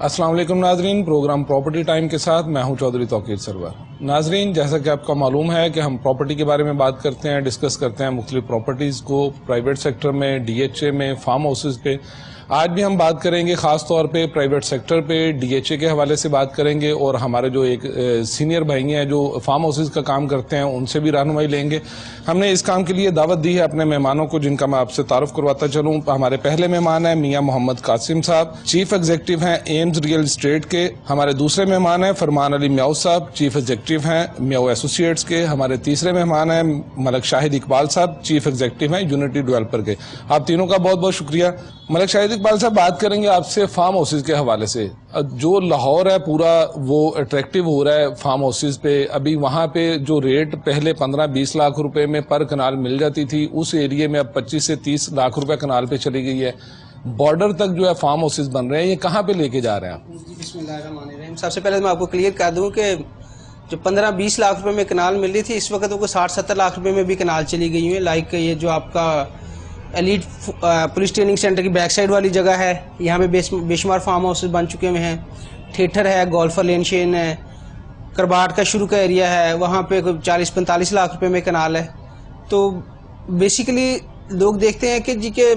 अस्सलाम वालेकुम नाजरीन, प्रोग्राम प्रॉपर्टी टाइम के साथ मैं हूं चौधरी तौकीर सरवर। नाजरीन, जैसा कि आपका मालूम है कि हम प्रॉपर्टी के बारे में बात करते हैं, डिस्कस करते हैं मुख्तलिफ प्रॉपर्टीज़ को, प्राइवेट सेक्टर में, DHA में, फार्म हाउसेज पे। आज भी हम बात करेंगे ख़ास तौर पे प्राइवेट सेक्टर पे, DHA के हवाले से बात करेंगे और हमारे जो एक सीनियर भाई हैं जो फार्म हाउसेज का काम करते हैं उनसे भी रहनुमाई लेंगे। हमने इस काम के लिए दावत दी है अपने मेहमानों को, जिनका मैं आपसे तारुफ करवाता चलूँ। हमारे पहले मेहमान हैं मियाँ मोहम्मद कासिम साहब, चीफ एग्जीक्यूटिव हैं एम्स रियल एस्टेट के। हमारे दूसरे मेहमान हैं फरमान अली म्याऊ साहब, चीफ एग्जीक्यूटिव हैं म्याऊ एसोसिएट्स के। हमारे तीसरे मेहमान हैं मलक शाहिद इकबाल साहब, चीफ एग्जीक्यूटिव हैं यूनिटी डेवलपर के। आप तीनों का बहुत बहुत शुक्रिया। मलक शाहिद इकबाल साहब, बात करेंगे आपसे फार्म हाउसेज के हवाले से। जो लाहौर है पूरा वो अट्रैक्टिव हो रहा है फार्म हाउसेज पे। अभी वहाँ पे जो रेट पहले 15-20 लाख रुपए में पर कनाल मिल जाती थी, उस एरिया में अब 25 से 30 लाख रुपए कनाल पे चली गई है। बॉर्डर तक जो है फार्म हाउसेज बन रहे हैं, ये कहाँ पे लेके जा रहे हैं आप? बिस्मिल्लाहिर्रहमानिर्रहीम। सबसे पहले मैं आपको क्लियर कर दूं कि जो 15-20 लाख रुपए में कनाल मिल रही थी, इस वक्त वो 60-70 लाख रुपए में भी कनाल चली गई है। लाइक ये जो आपका एलीट पुलिस ट्रेनिंग सेंटर की बैक साइड वाली जगह है, यहाँ पे बेशुमार फार्म हाउसेज बन चुके हुए हैं। थिएटर है, गोल्फर लेन शेन है, करबाट का शुरू का एरिया है, वहाँ पे 40-45 लाख रुपए में कनाल है। तो बेसिकली लोग देखते हैं कि जी के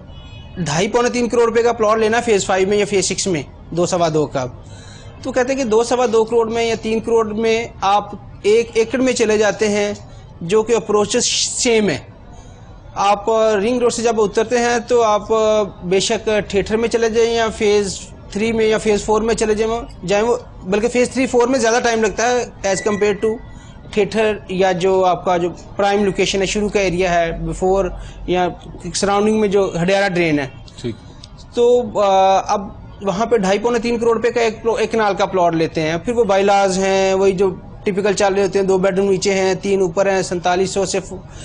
2.5-3 करोड़ रुपए का प्लॉट लेना फेज 5 में या फेज 6 में 2-2.25 का, तो कहते हैं कि 2-2.25 करोड़ में या 3 करोड़ में आप 1 एकड़ में चले जाते हैं, जो कि अप्रोचेस सेम है। आप रिंग रोड से जब उतरते हैं तो आप बेशक थिएटर में चले जाएं या फेज 3 में या फेज 4 में चले जाएं, वो बल्कि फेज 3-4 में ज़्यादा टाइम लगता है एज कम्पेयर टू थिएटर या जो आपका जो प्राइम लोकेशन है, शुरू का एरिया है, बिफोर या सराउंडिंग में जो हडियारा ड्रेन है। ठीक। तो अब वहाँ पे 2.5-3 करोड़ रुपए का एक कनाल का प्लॉट लेते हैं। फिर वो बाइलाज हैं, वही जो टिपिकल चल रहे होते हैं, 2 बेडरूम नीचे हैं, 3 ऊपर हैं, 4700 से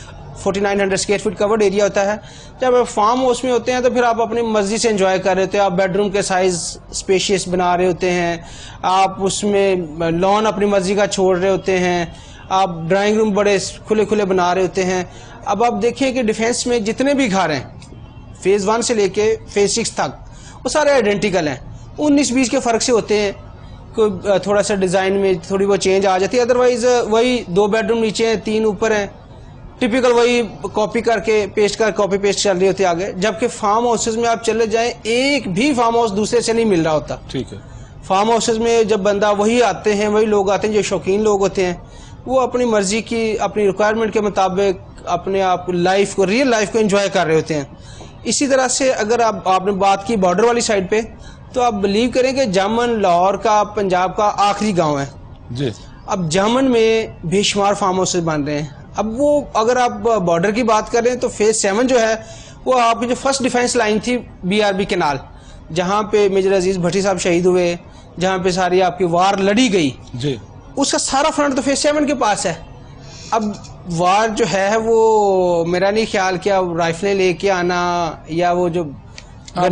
4900 स्क्वायर फीट कवर्ड एरिया होता है। जब आप फार्म हाउस में होते हैं तो फिर आप अपनी मर्जी से एंजॉय कर रहे होते हैं। आप बेडरूम के साइज स्पेशियस बना रहे होते हैं, आप उसमें लॉन अपनी मर्जी का छोड़ रहे होते हैं, आप ड्राइंग रूम बड़े खुले खुले बना रहे होते हैं। अब आप देखिए कि डिफेंस में जितने भी घर हैं फेज 1 से लेके फेज 6 तक, वो सारे आइडेंटिकल हैं। 19-20 के फर्क से होते हैं, कोई थोड़ा सा डिजाइन में थोड़ी वो चेंज आ जाती है, अदरवाइज वही 2 बेडरूम नीचे हैं, 3 ऊपर हैं, टिपिकल वही कॉपी करके पेस्ट कर कॉपी पेस्ट चल रही होती है आगे। जबकि फार्म हाउसेज में आप चले जाएं, एक भी फार्म हाउस दूसरे से नहीं मिल रहा होता। ठीक है। फार्म हाउसेज में जब बंदा वही आते हैं, वही लोग आते हैं जो शौकीन लोग होते हैं, वो अपनी मर्जी की अपनी रिक्वायरमेंट के मुताबिक अपने आप लाइफ को, रियल लाइफ को एंजॉय कर रहे होते हैं। इसी तरह से अगर आपने बात की बॉर्डर वाली साइड पे, तो आप बिलीव करें कि जामन लाहौर का, पंजाब का आखिरी गाँव है जी। अब जामन में बेशुमार फार्म हाउसेज बन रहे हैं। अब वो अगर आप बॉर्डर की बात करें तो फेज 7 जो है वो आपकी जो फर्स्ट डिफेंस लाइन थी BRB केनाल, जहाँ पे मेजर अजीज भट्टी साहब शहीद हुए, जहाँ पे सारी आपकी वार लड़ी गई जी, उसका सारा फ्रंट तो फेज 7 के पास है। अब वार जो है वो मेरा नहीं ख्याल कि अब राइफलें लेके आना या वो जो वो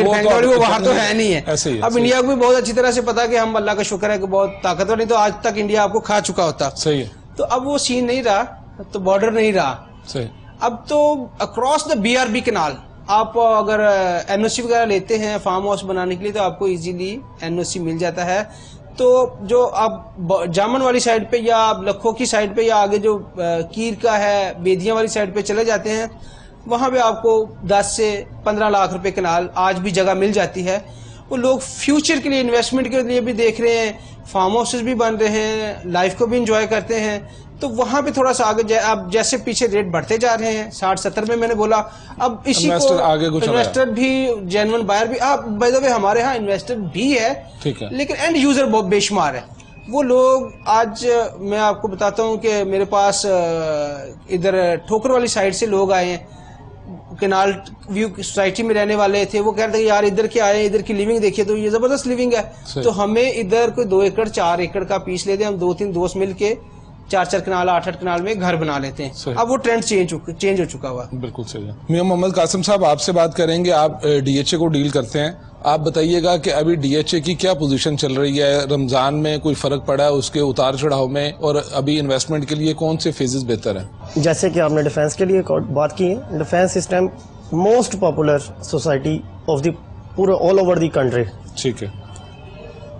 बाहर तो है नहीं है। अब इंडिया को भी बहुत अच्छी तरह से पता है कि हम अल्लाह का शुक्र है कि बहुत ताकतवर, नहीं तो आज तक इंडिया आपको खा चुका होता। सही है। तो अब वो सीन नहीं रहा, तो बॉर्डर नहीं रहा। सही। अब तो अक्रॉस द BRB केनाल आप अगर NOC वगैरह लेते हैं फार्म हाउस बनाने के लिए, तो आपको इजीली NOC मिल जाता है। तो जो आप जामन वाली साइड पे या आप लखो की साइड पे या आगे जो कीर का है, बेदियां वाली साइड पे चले जाते हैं, वहां पे आपको 10 से 15 लाख रुपए कनाल आज भी जगह मिल जाती है। वो लोग फ्यूचर के लिए, इन्वेस्टमेंट के लिए भी देख रहे हैं, फार्म हाउसेज भी बन रहे हैं, लाइफ को भी इंजॉय करते हैं। तो वहां पे थोड़ा सा आगे अब जैसे पीछे रेट बढ़ते जा रहे हैं, 60-70 में मैंने बोला, अब इसी को इन्वेस्टर भी, जेन्युइन बायर भी, बाय द वे हमारे यहाँ इन्वेस्टर भी है, ठीक है, लेकिन एंड यूजर बहुत बेशुमार है। वो लोग आज मैं आपको बताता हूँ कि मेरे पास इधर ठोकर वाली साइड से लोग आए हैं, केनाल व्यू सोसाइटी में रहने वाले थे। वो कह रहे थे यार इधर के आए, इधर की लिविंग देखिए तो ये जबरदस्त लिविंग है, तो हमें इधर कोई 2 एकड़ 4 एकड़ का पीस लेते हैं, हम 2-3 दोस्त मिल के 4-4 कनाल 8-8 कनाल में घर बना लेते हैं। अब वो ट्रेंड चेंज हो चुका हुआ। बिल्कुल सही है। मियां मोहम्मद कासिम साहब, आपसे बात करेंगे। आप DHA को डील करते हैं, आप बताइएगा कि अभी DHA की क्या पोजीशन चल रही है? रमजान में कोई फर्क पड़ा है उसके उतार चढ़ाव में, और अभी इन्वेस्टमेंट के लिए कौन से फेजेस बेहतर हैं? जैसे कि आपने डिफेंस के लिए बात की है, डिफेंस इस time most popular society of the पूरे ऑल ओवर द कंट्री। ठीक है।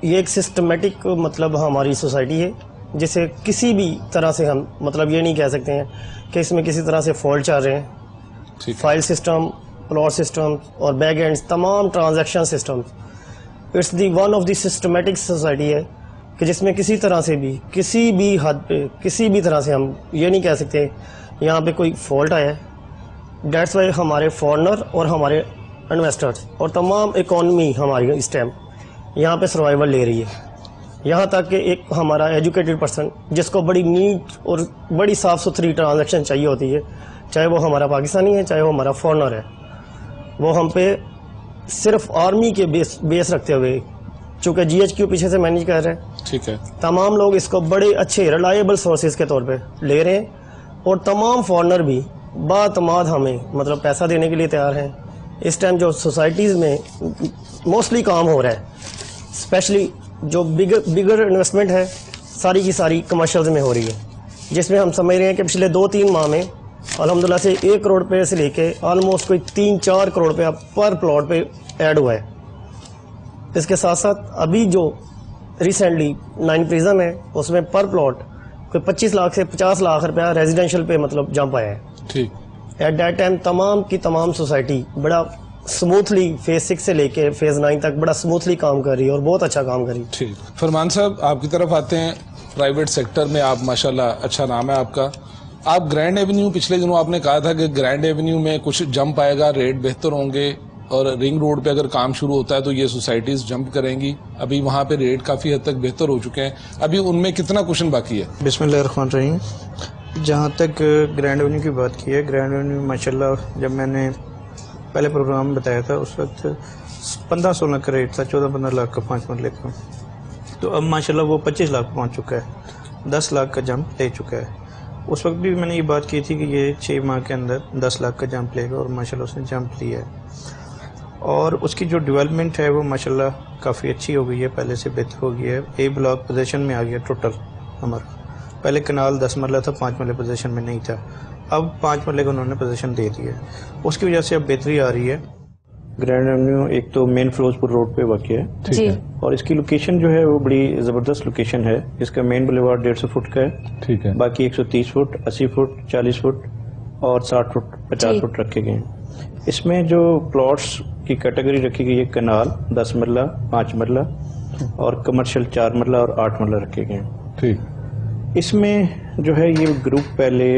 یہ ایک سسٹمیٹک مطلب ہماری سوسائٹی ہے جسے کسی بھی طرح سے ہم مطلب یہ نہیں کہہ سکتے ہیں کہ اس میں کسی طرح سے فالٹ چل رہے ہیں. فائل سسٹم, پلاٹ سسٹم اور بیک اینڈ تمام transaction system it's the one of the systematic society ہے کہ جس میں کسی طرح سے بھی کسی بھی حد پہ کسی بھی طرح سے ہم یہ نہیں کہہ سکتے یہاں پہ کوئی فالٹ آیا ہے. دیٹس وائی ہمارے فارنر اور ہمارے انویسٹرز اور تمام اکانومی ہماری اس ٹائم یہاں پہ سروائیول لے رہی ہے. یہاں تک کہ ایک ہمارا ایجوکیٹڈ پرسن جس کو بڑی نیٹ اور بڑی صاف ستھری ٹرانزیکشن چاہیے ہوتی ہے, چاہے وہ ہمارا پاکستانی ہے چاہے وہ ہمارا فارنر ہے, وہ ہم پہ صرف آرمی کے بیس رکھتے ہوئے, چونکہ جی ایچ کیو پیچھے سے مینیج کر رہے ہیں, ٹھیک ہے, تمام لوگ اس کو بڑے اچھے ریلائبل سورسز کے طور پہ لے رہے ہیں اور تمام فارنر بھی باعتماد ہمیں مطلب پیسہ دینے کے لیے تیار ہیں. اس ٹائم جو سوسائٹیز میں موسٹلی کام ہو رہا ہے, اسپیشلی جو بگر انویسٹمنٹ ہے, ساری کی ساری کمرشلز میں ہو رہی ہے, جس میں ہم سمجھ رہے ہیں کہ پچھلے 2-3 ماہ میں الحمدللہ سے 1 کروڑ روپے سے لے کے آلموسٹ کوئی 3-4 کروڑ روپیہ پر پلاٹ پہ ایڈ ہوا ہے. اس کے ساتھ ساتھ ابھی جو ریسنٹلی 9 پریزم ہے اس میں پر پلاٹ کوئی 25 لاکھ سے 50 لاکھ روپیہ ریزیڈینشیل پہ مطلب جمپ آیا ہے. ٹھیک, ایٹ دیٹ ٹائم تمام کی تمام سوسائٹی بڑا سموتھلی فیز 6 سے لے کے فیز 9 تک بڑا سموتھلی کام کر رہی ہے اور بہت اچھا کام کر رہی ہے. ٹھیک, فرمان صاحب آپ کی طرف آتے ہیں. پرائیویٹ سیکٹر میں آپ ماشاءاللہ اچھا نام ہے آپ کا. آپ گرینڈ ایونیو, پچھلے دنوں آپ نے کہا تھا کہ گرینڈ ایونیو میں کچھ جمپ آئے گا, ریٹ بہتر ہوں گے, اور رنگ روڈ پہ اگر کام شروع ہوتا ہے تو یہ سوسائٹیز جمپ کریں گی. ابھی وہاں پہ ریٹ کافی حد تک بہتر ہو چکے ہیں, ابھی ان میں کتنا کشن باقی ہے؟ بسم اللہ الرحمن الرحیم. جہاں تک گرینڈ ایونیو کی بات کی ہے, گرینڈ ایونیو ماشاءاللہ جب میں نے پہلے پروگرام میں بتایا تھا اس وقت 15-16 کا ریٹ تھا, 14-15 لاکھ کا 5 مرلے کا. تو اب ماشاءاللہ وہ 25 لاکھ پہنچ چکا ہے, 10 لاکھ کا جمپ لے چکا ہے. اس وقت بھی میں نے یہ بات کی تھی کہ یہ 6 ماہ کے اندر 10 لاکھ کا جمپ لے گا, اور ماشاءاللہ اس نے جمپ لیا ہے. اور اس کی جو ڈیولپمنٹ ہے وہ ماشاءاللہ کافی اچھی ہو گئی ہے, پہلے سے بہتر ہو گئی ہے. اے بلاک پوزیشن میں آ گیا ٹوٹل ہمارا. پہلے کنال 10 مرلہ تھا, 5 مرلے پوزیشن میں نہیں تھا, اب 5 مرلے کو انہوں نے پوزیشن دے دی ہے. اس کی وجہ سے اب بہتری آ رہی ہے. گرینڈ ایونیو ایک تو مین فیروزپور روڈ پہ واقع ہے, ٹھیک ہے, اور اس کی لوکیشن جو ہے وہ بڑی زبردست لوکیشن ہے. اس کا مین بلیوارڈ 150 فٹ کا ہے, ٹھیک ہے, باقی 130 فٹ 80 فٹ 40 فٹ اور 60 فٹ 50 فٹ رکھے گئے ہیں. اس میں جو پلاٹس کی کیٹیگری رکھی گئی ہے, کنال 10 مرلہ 5 مرلہ اور کمرشل 4 مرلہ اور 8 مرلہ رکھے گئے ہیں. ٹھیک, اس میں جو ہے یہ گروپ پہلے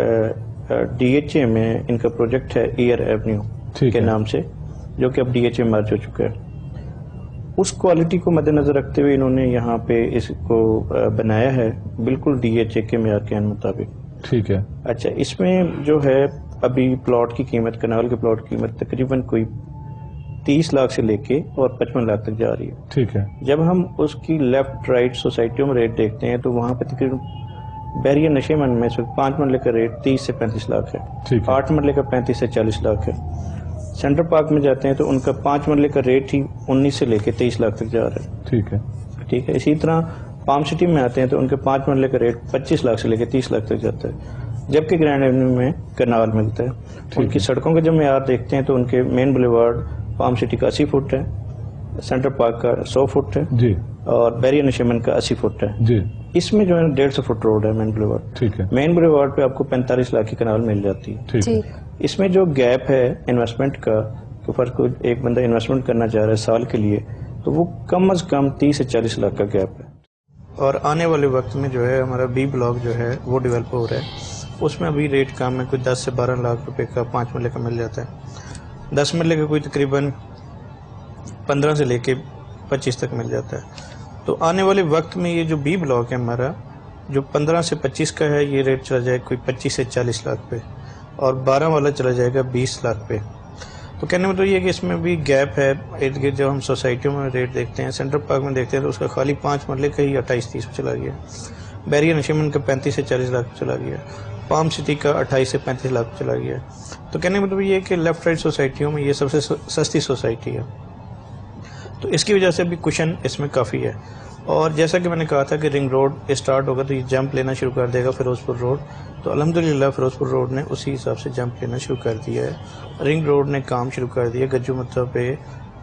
ڈی ایچ اے میں ان کا پروجیکٹ ہے ایئر ایونیو کے نام سے, جو کہ اب ڈی ایچ اے مرج ہو چکا ہے. اس کوالٹی کو مد نظر رکھتے ہوئے انہوں نے یہاں پہ اس کو بنایا ہے بالکل ڈی ایچ اے کے معیار کے مطابق. ٹھیک ہے. اچھا, اس میں جو ہے ابھی پلاٹ کی قیمت, کنال کے پلاٹ کی قیمت تقریباً کوئی 30 لاکھ سے لے کے اور 55 لاکھ تک جا رہی ہے. ٹھیک ہے. جب ہم اس کی لیفٹ رائٹ سوسائٹیوں میں ریٹ دیکھتے ہیں تو وہاں پہ تقریباً بیریا نشے من میں 5 مرلے کا ریٹ 30 سے 35 لاکھ ہے, 8 مرلے کا 35 سے 40 لاکھ ہے. سینٹرل پارک میں جاتے ہیں تو ان کا 5 مرلے کا ریٹ ہی 19 سے لے کے 23 لاکھ تک جا رہا ہے. ٹھیک ہے. ٹھیک ہے. اسی طرح پام سٹی میں آتے ہیں تو ان کے 5 مرلے کا ریٹ 25 لاکھ سے لے کے 30 لاکھ تک جاتا ہے, جبکہ گرینڈ ایونیو میں کنال ملتا ہے. ان کی سڑکوں کا جب معیار دیکھتے ہیں تو ان کے مین بلیوارڈ پام سٹی کا 80 فٹ ہے, سینٹرل پارک کا 100 فٹ ہے, جی, اور بیریا نشیمن کا 80 فٹ ہے. جی, اس میں جو ہے 150 فٹ روڈ ہے مین بلیوارڈ. ٹھیک ہے. مین بلیوارڈ پہ آپ کو 45 لاکھ کی کنال مل جاتی ہے. ٹھیک ہے. اس میں جو گیپ ہے انویسٹمنٹ کا, کہ فرض کو ایک بندہ انویسٹمنٹ کرنا چاہ رہا ہے سال کے لیے, تو وہ کم از کم 30 سے 40 لاکھ کا گیپ ہے. اور آنے والے وقت میں جو ہے ہمارا بی بلاک جو ہے وہ ڈیولپ ہو رہا ہے. اس میں ابھی ریٹ کم ہے, کوئی 10 سے 12 لاکھ روپے کا 5 مرلے کا مل جاتا ہے. 10 مرلے کا کوئی تقریباً 15 سے لے کے 25 تک مل جاتا ہے. تو آنے والے وقت میں یہ جو بی بلاک ہے ہمارا, جو 15 سے 25 کا ہے, یہ ریٹ چلا جائے کوئی 25 سے 40 لاکھ پہ, اور 12 والا چلا جائے گا 20 لاکھ پہ. تو کہنے میں تو یہ کہ اس میں بھی گیپ ہے. ارد گرد جب ہم سوسائٹیوں میں ریٹ دیکھتے ہیں, سینٹرل پارک میں دیکھتے ہیں تو اس کا خالی 5 مرلے کا ہی 28-30 پہ چلا گیا. بیریا نشیمن کا 35 سے 40 لاکھ پہ چلا گیا. پام سٹی کا 28 سے 35 لاکھ پہ چلا گیا. تو کہنے میں تو یہ کہ لیفٹ رائٹ سوسائٹیوں میں یہ سب سے سستی سوسائٹی ہے. تو اس کی وجہ سے بھی کشن اس میں کافی ہے. اور جیسا کہ میں نے کہا تھا کہ رنگ روڈ اسٹارٹ ہوگا تو یہ جمپ لینا شروع کر دے گا فیروزپور روڈ. تو الحمدللہ فیروزپور روڈ نے اسی حساب سے جمپ لینا شروع کر دیا ہے. رنگ روڈ نے کام شروع کر دیا. گجو متھا پہ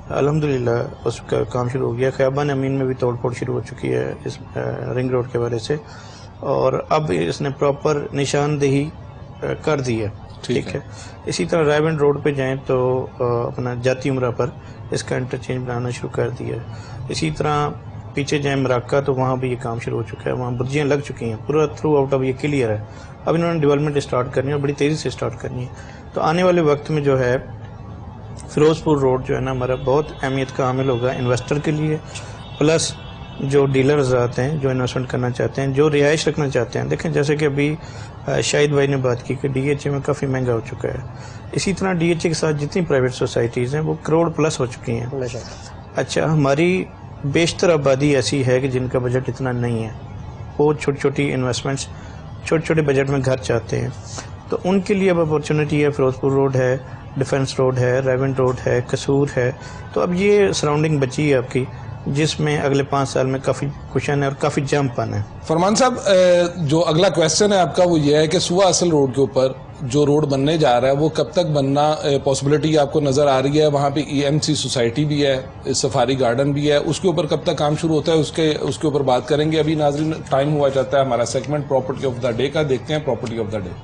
الحمدللہ اس کا کام شروع ہو گیا. خیابان امین میں بھی توڑ پھوڑ شروع ہو چکی ہے اس رنگ روڈ کے حوالے سے, اور اب اس نے پراپر نشاندہی کر دی ہے. ٹھیک ہے. اسی طرح رائے بینڈ روڈ پہ جائیں تو اپنا جاتی عمرہ پر اس کا انٹرچینج بنانا شروع کر دیا ہے. اسی طرح پیچھے جائیں مراکہ تو وہاں بھی یہ کام شروع ہو چکا ہے, وہاں برجیاں لگ چکی ہیں, پورا تھرو آؤٹ اب یہ کلیئر ہے. اب انہوں نے ڈیولپمنٹ اسٹارٹ کرنی ہے اور بڑی تیزی سے اسٹارٹ کرنی ہے. تو آنے والے وقت میں جو ہے فیروز پور روڈ جو ہے نا ہمارا بہت اہمیت کا حامل ہوگا انویسٹر کے لیے, پلس جو ڈیلرز آتے ہیں جو انویسٹمنٹ کرنا چاہتے ہیں, جو رہائش رکھنا چاہتے ہیں. دیکھیں جیسے کہ ابھی شاہد بھائی نے بات کی کہ ڈی ایچ اے میں کافی مہنگا ہو چکا ہے. اسی طرح ڈی ایچ اے کے ساتھ جتنی پرائیویٹ سوسائٹیز ہیں وہ کروڑ پلس ہو چکی ہیں. اچھا, ہماری بیشتر آبادی ایسی ہے کہ جن کا بجٹ اتنا نہیں ہے, وہ چھوٹی چھوٹی انویسٹمنٹس چھوٹے چھوٹے بجٹ میں گھر چاہتے ہیں. تو ان کے لیے اب اپارچونیٹی ہے. فیروز پور روڈ ہے, ڈیفنس روڈ ہے, ریونٹ روڈ ہے, قصور ہے. تو اب یہ سراؤنڈنگ بچی ہے آپ کی جس میں اگلے 5 سال میں کافی کوشن ہے اور کافی جمپ آنا ہے. فرمان صاحب, جو اگلا کویسچن ہے آپ کا وہ یہ ہے کہ سوا اصل روڈ کے اوپر جو روڈ بننے جا رہا ہے وہ کب تک بننا پاسبلٹی آپ کو نظر آ رہی ہے؟ وہاں پہ ای ایم سی سوسائٹی بھی ہے, سفاری گارڈن بھی ہے, اس کے اوپر کب تک کام شروع ہوتا ہے اس کے اوپر بات کریں گے. ابھی ناظرین ٹائم ہوا چاہتا ہے ہمارا segment property of the day کا, دیکھتے ہیں property of the day.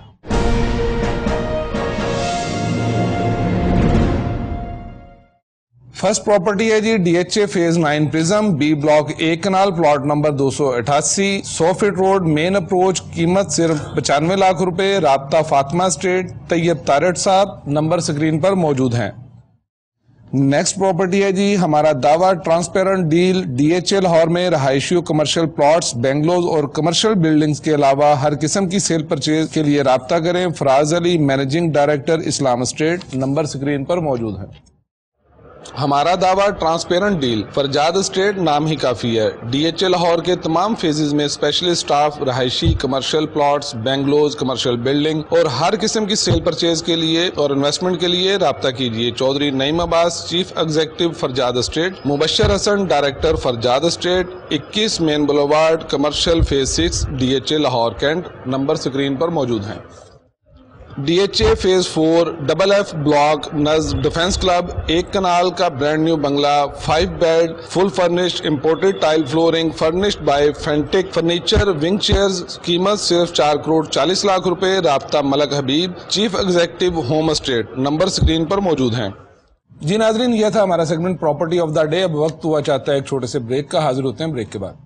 First property ہے جی D H A phase 9 Prism, B block 1 kanal, plot number 288, 100 feet road, main approach, قیمت صرف 95 لاکھ روپے, رابطہ فاطمہ اسٹریٹ, طیب تارٹ صاحب, نمبر سکرین پر موجود ہیں. نیکسٹ پراپرٹی ہے جی ہمارا دعویٰ transparent deal, D H A Lahore میں رہائشی کمرشل پلاٹس, بنگلوز اور کمرشل بلڈنگز کے علاوہ ہر قسم کی سیل پرچیز کے لیے رابطہ کریں. Faraz Ali, managing director, Islam estate, number screen پر موجود ہے. ہمارا دعویٰ ٹرانسپیرنٹ ڈیل, فرجاد اسٹیٹ نام ہی کافی ہے. ڈی ایچ اے لاہور کے تمام فیزز میں اسپیشلسٹ سٹاف رہائشی, commercial plots, bungalows, commercial building اور ہر قسم کی سیل پرچیز کے لیے اور انویسٹمنٹ کے لیے رابطہ کیجیے. Chaudhry Naeem Abbas, chief executive, Farjad estate, Mubashir Hassan, director, Farjad estate, 21 main boulevard, commercial phase 6, D H A Lahore Cantt, number screen پر موجود ہیں. D H A phase 4 double F block نز ڈیفنس کلب, 1 کنال کا برانڈ نیو بنگلہ, 5 bed, full furnished, imported tile flooring, furnished by فینٹک furniture, wing chairs, قیمت صرف 4 کروڑ 40 لاکھ روپے, رابطہ ملک Habib, chief executive, home estate, number screen پر موجود ہیں. جی ناظرین, یہ تھا ہمارا segment property of the day. اب وقت ہوا چاہتا ہے ایک چھوٹے سے بریک کا, حاضر ہوتے ہیں بریک کے بعد.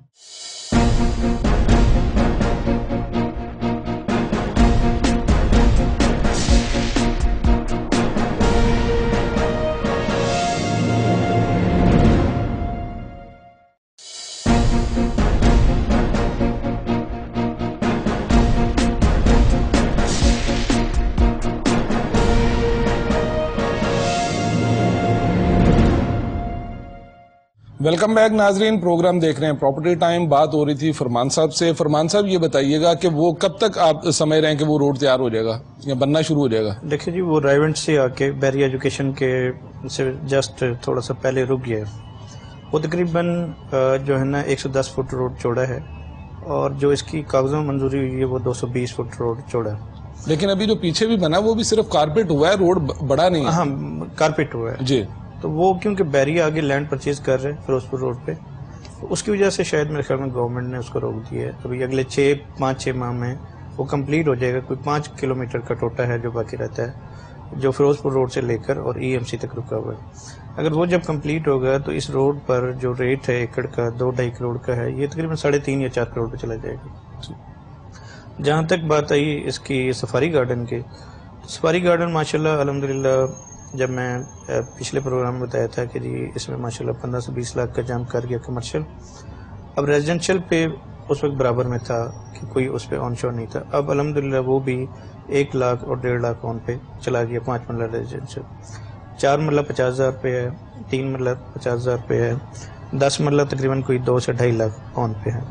ویلکم بیک ناظرین, پروگرام دیکھ رہے ہیں پراپرٹی ٹائم. بات ہو رہی تھی فرمان صاحب سے. فرمان صاحب یہ بتائیے گا کہ وہ کب تک آپ سمجھ رہے ہیں کہ وہ روڈ تیار ہو جائے گا یا بننا شروع ہو جائے گا؟ دیکھیں جی, وہ رائیونٹ سے آ کے بیری ایجوکیشن کے سے جسٹ تھوڑا سا پہلے رک گیا ہے. وہ تقریباً جو ہے نا 110 فٹ روڈ چوڑا ہے, اور جو اس کی کاغذوں میں منظوری ہوئی ہے وہ 220 فٹ روڈ چوڑا ہے. لیکن ابھی جو پیچھے بھی بنا وہ بھی صرف کارپیٹ ہوا ہے, روڈ بڑا نہیں ہے. ہاں, کارپیٹ ہوا ہے جی. تو وہ کیونکہ بیری آگے لینڈ پرچیز کر رہے ہیں فیروز پور روڈ پہ, اس کی وجہ سے شاید میرے خیال میں گورنمنٹ نے اس کو روک دیا ہے. ابھی اگلے 5-6 ماہ میں وہ کمپلیٹ ہو جائے گا. کوئی 5 کلومیٹر کا ٹوٹا ہے جو باقی رہتا ہے, جو فیروز پور روڈ سے لے کر اور ای ایم سی تک رکا ہوا ہے. اگر وہ جب کمپلیٹ ہوگا تو اس روڈ پر جو ریٹ ہے ایکڑ کا 2-2.5 کروڑ کا ہے, یہ تقریباً 3.5 یا 4 کروڑ پہ چلا جائے گا. جہاں تک بات آئی اس کی سفاری گارڈن کی, سفاری گارڈن ماشاءاللہ الحمدللہ, جب میں پچھلے پروگرام میں بتایا تھا کہ جی اس میں ماشاءاللہ 15 سے 20 لاکھ کا جمپ کر گیا کمرشل. اب ریزیڈینشل پہ اس وقت برابر میں تھا کہ کوئی اس پہ آن شور نہیں تھا. اب الحمدللہ وہ بھی 1 لاکھ اور 1.5 لاکھ آن پہ چلا گیا. 5 مرلہ ریزیڈینشل, 4 مرلہ 50,000 پہ ہے, 3 مرلہ 50,000 پہ ہے, 10 مرلہ تقریباً کوئی 2 سے 2.5 لاکھ آن پہ ہے.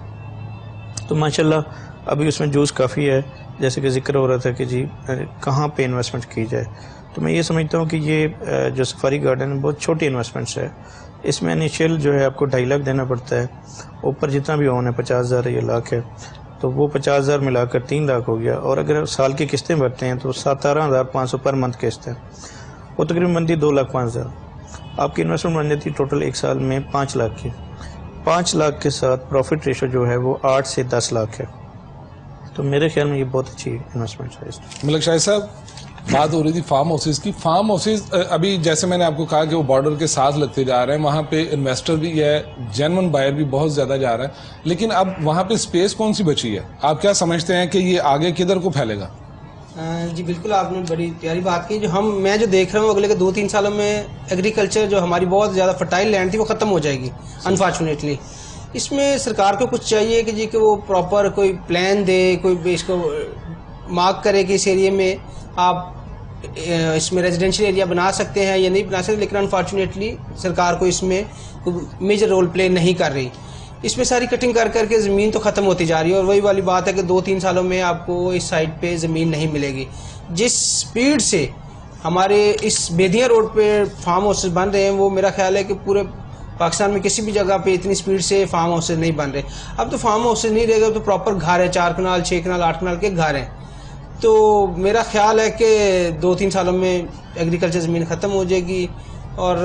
تو ماشاءاللہ ابھی اس میں جوس کافی ہے. جیسے کہ ذکر ہو رہا تھا کہ جی کہاں پہ انویسٹمنٹ کی جائے, تو میں یہ سمجھتا ہوں کہ یہ جو سفاری گارڈن ہے بہت چھوٹی انویسٹمنٹس ہے. اس میں انیشیل جو ہے آپ کو 2.5 لاکھ دینا پڑتا ہے, اوپر جتنا بھی آن ہے 50,000 یا لاکھ ہے, تو وہ 50,000 ملا کر 3 لاکھ ہو گیا. اور اگر سال کی قسطیں بھرتے ہیں تو 17,500 پر منتھ قسط ہے, وہ تقریباً بنتی 2,05,000. آپ کی انویسٹمنٹ بن جاتی ہے ٹوٹل ایک سال میں 5 لاکھ کی. 5 لاکھ کے ساتھ پروفٹ ریشو جو ہے وہ 8 سے 10 لاکھ ہے. تو میرے خیال میں یہ بہت اچھی انویسٹمنٹ ہے. ملک شاہد صاحب بات ہو رہی تھی فارم ہاؤسز کی. فارم ہاؤسز ابھی جیسے میں نے آپ کو کہا کہ وہ بارڈر کے ساتھ لگتے جا رہے ہیں, وہاں پہ انویسٹر بھی ہے, جینون بائر بھی بہت زیادہ جا رہا ہے, لیکن اب وہاں پہ اسپیس کون سی بچی ہے؟ آپ کیا سمجھتے ہیں کہ یہ آگے کدھر کو پھیلے گا؟ جی بالکل, آپ نے بڑی پیاری بات کی. میں جو دیکھ رہا ہوں اگلے کے 2-3 سالوں میں ایگریکلچر جو ہماری بہت زیادہ فرٹائل لینڈ تھی وہ ختم ہو جائے گی انفارچونیٹلی. اس میں سرکار کو کچھ چاہیے کہ جی کہ وہ پراپر کوئی پلان دے, کوئی اس کو مارک کرے کہ اس ایریے میں آپ اس میں ریزیڈینشیل ایریا بنا سکتے ہیں یا نہیں بنا سکتے, لیکن انفارچونیٹلی سرکار کو اس میں میجر رول پلے نہیں کر رہی. اس میں ساری کٹنگ کر کے زمین تو ختم ہوتی جا رہی ہے, اور وہی والی بات ہے کہ 2-3 سالوں میں آپ کو اس سائٹ پہ زمین نہیں ملے گی. جس سپیڈ سے ہمارے اس بیدیاں روڈ پہ فارم ہاؤسز بن رہے ہیں وہ میرا خیال ہے کہ پورے پاکستان میں کسی بھی جگہ پہ اتنی سپیڈ سے فارم ہاؤسز نہیں بن رہے. اب تو فارم ہاؤسز نہیں رہے گا, تو پراپر گھر ہے, 4 کنال 6 کنال 8 کنال کے گھر ہیں. تو میرا خیال ہے کہ 2-3 سالوں میں ایگریکلچر زمین ختم ہو جائے گی. اور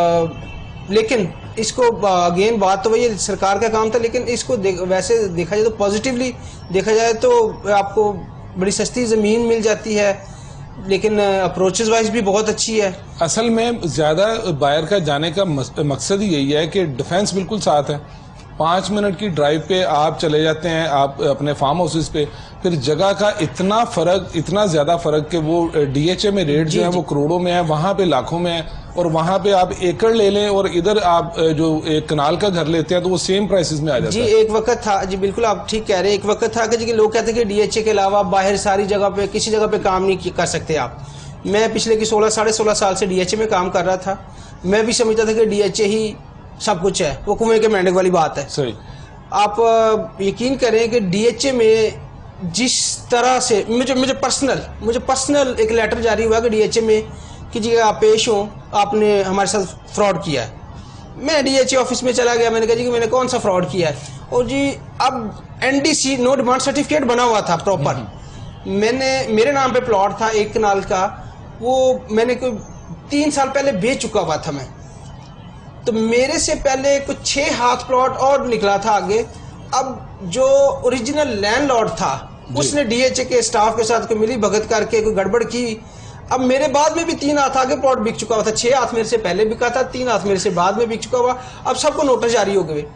لیکن اس کو اگین بات تو وہی سرکار کا کام تھا, لیکن اس کو ویسے دیکھا جائے تو پازیٹیولی دیکھا جائے تو آپ کو بڑی سستی زمین مل جاتی ہے, لیکن اپروچز وائز بھی بہت اچھی ہے. اصل میں زیادہ بائر کا جانے کا مقصد ہی یہی ہے کہ ڈیفینس بالکل ساتھ ہے. 5 منٹ کی ڈرائیو پہ آپ چلے جاتے ہیں آپ اپنے فارم ہاؤسز پہ, پھر جگہ کا اتنا زیادہ فرق کہ وہ ڈی ایچ اے میں ریٹ جو ہے وہ کروڑوں میں ہے, وہاں پہ لاکھوں میں ہے, اور وہاں پہ آپ ایکڑ لے لیں اور ادھر آپ جو ایک کنال کا گھر لیتے ہیں تو وہ سیم پرائسز میں آ جاتا ہے. جی ایک وقت تھا, جی بالکل آپ ٹھیک کہہ رہے ہیں, ایک وقت تھا کہ لوگ کہتے ہیں کہ ڈی ایچ اے کے علاوہ باہر ساری جگہ پہ کسی جگہ پہ کام نہیں کر سکتے آپ. میں پچھلے کی 16 سال سے ڈی ایچ اے میں کام کر رہا تھا. میں بھی سمجھتا تھا کہ ڈی ایچ اے ہی سب کچھ ہے, وہ کنویں کے مینڈک والی بات ہے. صحیح. آپ یقین کریں کہ ڈی ایچ اے میں جس طرح سے مجھے پرسنل ایک لیٹر جاری ہوا کہ ڈی ایچ اے میں کہ جی آپ پیش ہوں, آپ نے ہمارے ساتھ فراڈ کیا ہے. میں ڈی ایچ اے آفس میں چلا گیا, میں نے کہا جی کہ میں نے کون سا فراڈ کیا ہے, اور جی اب N D C no demand certificate بنا ہوا تھا پراپر. میرے نام پہ پلاٹ تھا 1 کنال کا, وہ میں نے کوئی 3 سال پہلے بیچ چکا ہوا تھا میں. تو میرے سے پہلے کچھ 6 ہاتھ پلاٹ اور نکلا تھا آگے. اب جو اوریجنل لینڈ لارڈ تھا اس نے ڈی ایچ اے کے اسٹاف کے ساتھ کوئی ملی بھگت کر کے کوئی گڑبڑ کی. اب میرے بعد میں بھی 3 ہاتھ آگے پلاٹ بک چکا ہوا تھا, 6 ہاتھ میرے سے پہلے بکا تھا, 3 ہاتھ میرے سے بعد میں بک چکا ہوا. اب سب کو نوٹس جاری ہو گئے.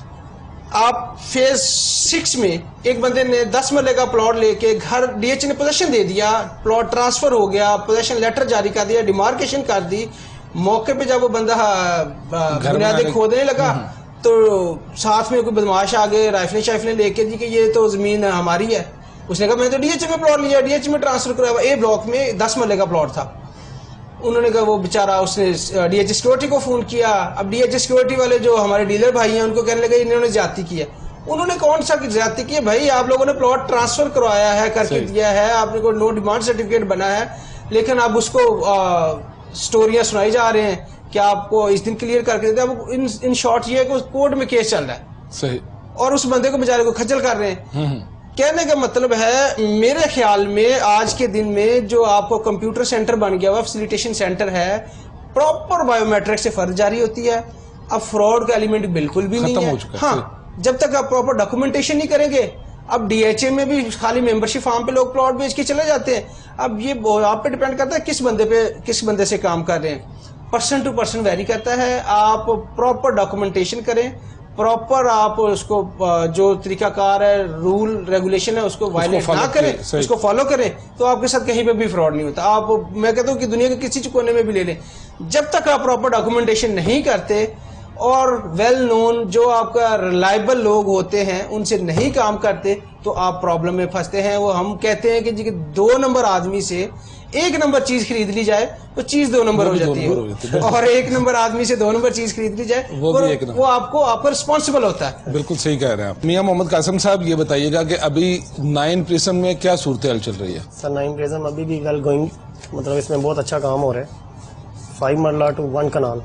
آپ فیز 6 میں ایک بندے نے 10 مرلے کا پلاٹ لے کے گھر ڈی ایچ اے نے پوزیشن دے دیا, پلاٹ ٹرانسفر ہو گیا, پوزیشن لیٹر جاری کر دیا, ڈیمارکیشن کر دی. موقع پہ جب وہ بندہ بنیادیں کھودنے لگا تو ساتھ میں کوئی بدماش آ گئے رائفلیں لے کے جی کہ یہ تو زمین ہماری ہے. اس نے کہا میں نے تو ڈی ایچ اے میں پلاٹ لیا, ڈی ایچ اے میں ٹرانسفر کرایا. اے بلاک میں 10 مرلے کا پلاٹ تھا. انہوں نے کہا وہ بیچارہ, اس نے ڈی ایچ اے سیکورٹی کو فون کیا. اب ڈی ایچ اے سیکورٹی والے جو ہمارے ڈیلر بھائی ہیں ان کو کہنے لگے انہوں نے زیادتی کی ہے. انہوں نے کون سا زیادتی کی ہے بھائی, آپ لوگوں نے پلاٹ ٹرانسفر کروایا ہے, کر کے دیا ہے, آپ نے کوئی نو ڈیمانڈ سرٹیفکیٹ بنا ہے, لیکن اب اس کو سٹوریاں سنائی جا رہے ہیں کہ آپ کو اس دن کلیئر کر کے دیتے ہیں. اب ان شارٹ یہ ہے کہ کورٹ میں کیس چل رہا ہے. صحیح. اور اس بندے کو بیچارے کو کھجل کر رہے ہیں. کہنے کا مطلب ہے میرے خیال میں آج کے دن میں جو آپ کو کمپیوٹر سینٹر بن گیا ہوا, فیسیلیٹیشن سینٹر ہے, پراپر بایو میٹرک سے فرض جاری ہوتی ہے. اب فراڈ کا ایلیمنٹ بالکل بھی نہیں ہے. ہاں, جب تک آپ پراپر ڈاکومنٹیشن نہیں کریں گے. اب ڈی ایچ اے میں بھی خالی ممبرشپ فارم پہ لوگ پلاٹ بیچ کے چلے جاتے ہیں. اب یہ آپ پہ ڈیپینڈ کرتا ہے کس بندے سے کام کر رہے ہیں. پرسن ٹو پرسن ویری کرتا ہے. آپ پراپر ڈاکومنٹیشن کریں, پراپر آپ اس کو جو طریقہ کار ہے, رول ریگولیشن ہے, اس کو وائلیٹ نہ کریں, اس کو فالو کریں, تو آپ کے ساتھ کہیں پہ بھی فراڈ نہیں ہوتا. آپ میں کہتا ہوں کہ دنیا کے کسی کونے میں بھی لے لیں, جب تک آپ پراپر ڈاکومنٹیشن نہیں کرتے اور ویل نون جو آپ کا ریلائبل لوگ ہوتے ہیں ان سے نہیں کام کرتے تو آپ پرابلم میں پھنستے ہیں. وہ ہم کہتے ہیں کہ جی 2 نمبر آدمی سے 1 نمبر چیز خرید لی جائے تو چیز 2 نمبر ہو جاتی ہے, اور 1 نمبر آدمی سے 2 نمبر چیز خرید لی جائے وہ آپ کو رسپانسبل ہوتا ہے. بالکل صحیح کہہ رہے ہیں آپ. میاں محمد قاسم صاحب یہ بتائیے گا کہ ابھی 9 پریزم میں کیا صورتحال چل رہی ہے؟ سر 9 پریزم ابھی بھی ویل گوئنگ, مطلب اس میں بہت اچھا کام ہو رہا ہے. 5 marla to 1 kanal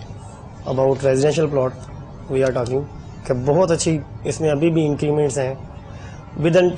about residential plot we are talking کہ بہت اچھی اس میں ابھی بھی انکریمنٹس ہیں ود ان